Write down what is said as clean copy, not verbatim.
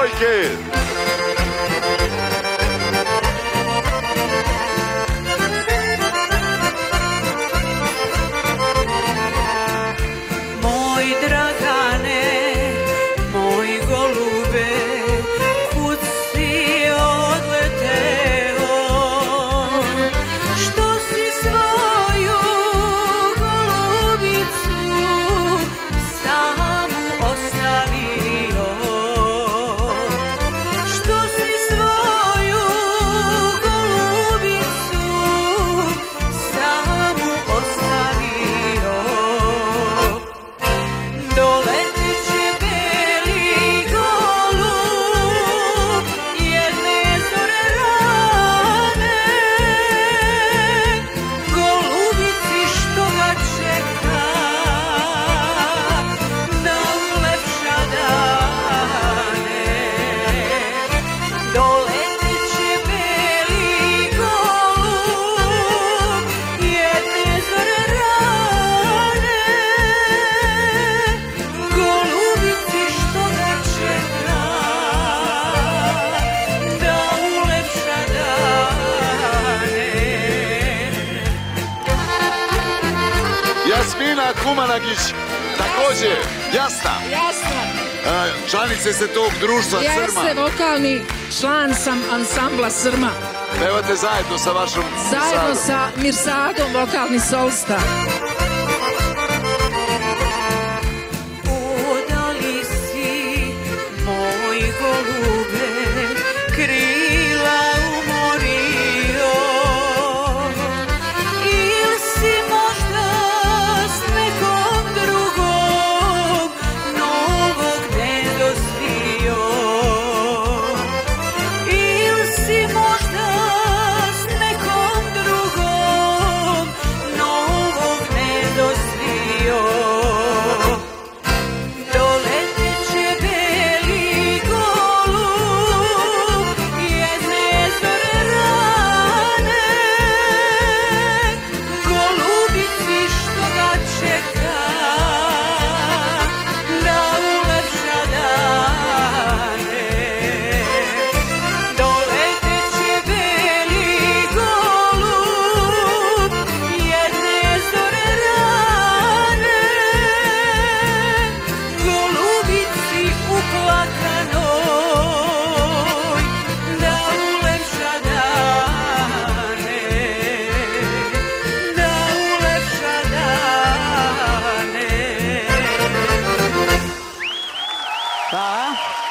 devojke! Moj Dragane, moj golube, kud si odleteo? Što si svoju golubicu samu ostavio? Što si svoju golubicu samu ostavio? Doleteće beli golub jedne zore rane, golubici što ga čeka da ulepša dane. Doleteće beli golub jedne zore rane, golubici što ga čeka da ulepša dane. Jasmina Kumanagić, takođe, Jasna, Jasno. članice ste tog društva Crma. Jeste, vokalni član sam ansambla Srma. Pevate zajedno sa vašom Zajedno Mirsadom. sa Mirsadom, vokalni solista. Udali si, moj golube, krila umorio, ili si možda s nekom drugom novog nedostio? Ili si možda s nekom drugom novog nedostio? Doleteće beli golub jedne zore rane, golubici što ga čeka da ulepša dane. Doleteće beli golub jedne zore rane, golubici uplakanoj da ulepša dane, da ulepša dane. Pa?